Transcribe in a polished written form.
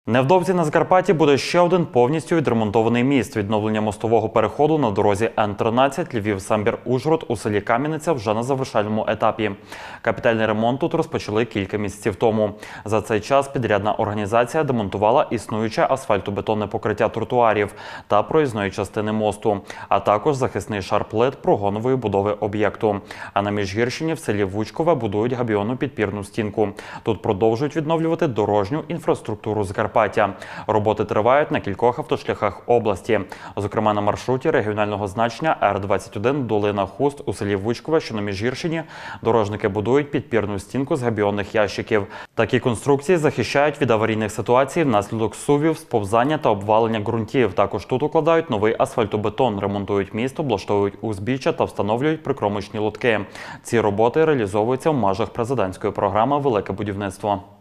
Невдовзі на Закарпатті буде ще один повністю відремонтований міст. Відновлення мостового переходу на дорозі Н-13 Львів-Самбір-Ужгород у селі Кам'яниця вже на завершальному етапі. Капітальний ремонт тут розпочали кілька місяців тому. За цей час підрядна організація демонтувала існуюче асфальтобетонне покриття тротуарів та проїзної частини мосту, а також захисний шар плит прогонової будови об'єкту. А на Міжгірщині в селі Вучкове будують габіонну підпірну стінку. Тут продовжують відновлювати дорожню інфраструктуру Закарпаття. Роботи тривають на кількох автошляхах області. Зокрема, на маршруті регіонального значення Р-21 Долина-Хуст у селі Вучкове, що на Міжгірщині, дорожники будують підпірну стінку з габіонних ящиків. Такі конструкції захищають від аварійних ситуацій внаслідок сувів, сповзання та обвалення ґрунтів. Також тут укладають новий асфальтобетон, ремонтують міст, облаштовують узбіччя та встановлюють прикромочні лотки. Ці роботи реалізовуються в межах президентської програми «Велике будівництво».